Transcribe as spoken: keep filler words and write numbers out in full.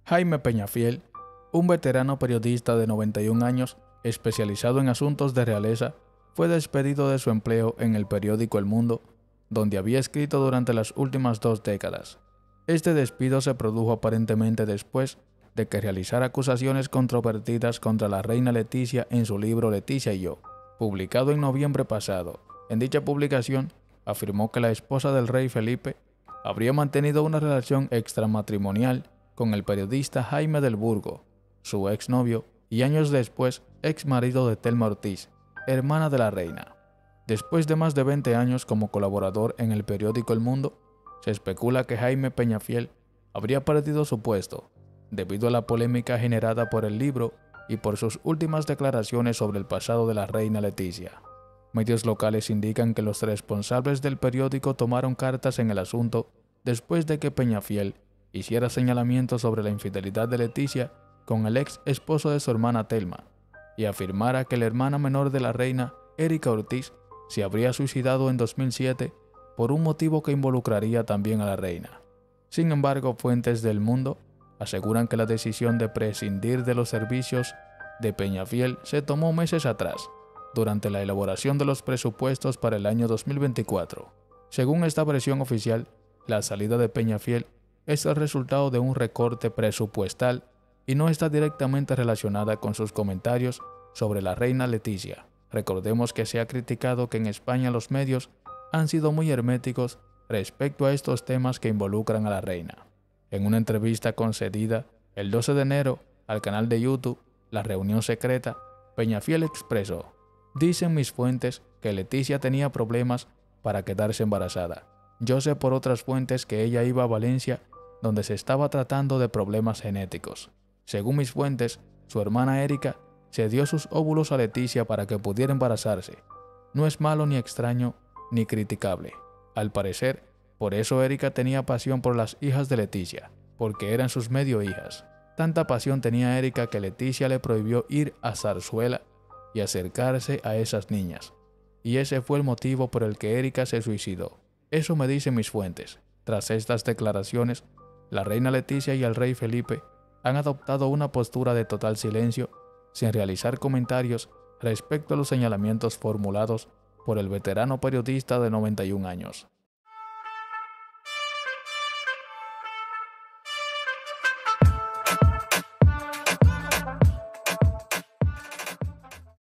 Jaime Peñafiel, un veterano periodista de noventa y un años especializado en asuntos de realeza, fue despedido de su empleo en el periódico El Mundo, donde había escrito durante las últimas dos décadas. Este despido se produjo aparentemente después de que realizara acusaciones controvertidas contra la reina Leticia en su libro Leticia y yo, publicado en noviembre pasado. En dicha publicación, afirmó que la esposa del rey Felipe habría mantenido una relación extramatrimonial con el periodista Jaime del Burgo, su exnovio y años después ex marido de Telma Ortiz, hermana de la reina. Después de más de veinte años como colaborador en el periódico El Mundo, se especula que Jaime Peñafiel habría perdido su puesto debido a la polémica generada por el libro y por sus últimas declaraciones sobre el pasado de la reina Leticia. Medios locales indican que los responsables del periódico tomaron cartas en el asunto después de que Peñafiel hiciera señalamientos sobre la infidelidad de Leticia con el ex esposo de su hermana Telma y afirmara que la hermana menor de la reina, Erika Ortiz, se habría suicidado en dos mil siete por un motivo que involucraría también a la reina. Sin embargo, fuentes del Mundo aseguran que la decisión de prescindir de los servicios de Peñafiel se tomó meses atrás, durante la elaboración de los presupuestos para el año dos mil veinticuatro. Según esta versión oficial, la salida de Peñafiel es el resultado de un recorte presupuestal y no está directamente relacionada con sus comentarios sobre la reina Leticia. Recordemos que se ha criticado que en España los medios han sido muy herméticos respecto a estos temas que involucran a la reina. En una entrevista concedida el doce de enero al canal de YouTube La Reunión Secreta, Peñafiel expresó: "Dicen mis fuentes que Leticia tenía problemas para quedarse embarazada. Yo sé por otras fuentes que ella iba a Valencia, donde se estaba tratando de problemas genéticos. Según mis fuentes, su hermana Erika se dio sus óvulos a Leticia para que pudiera embarazarse. No es malo ni extraño ni criticable. Al parecer, por eso Erika tenía pasión por las hijas de Leticia, porque eran sus medio hijas. Tanta pasión tenía Erika que Leticia le prohibió ir a Zarzuela y acercarse a esas niñas. Y ese fue el motivo por el que Erika se suicidó. Eso me dicen mis fuentes". Tras estas declaraciones, la reina Leticia y el rey Felipe han adoptado una postura de total silencio, sin realizar comentarios respecto a los señalamientos formulados por el veterano periodista de noventa y un años.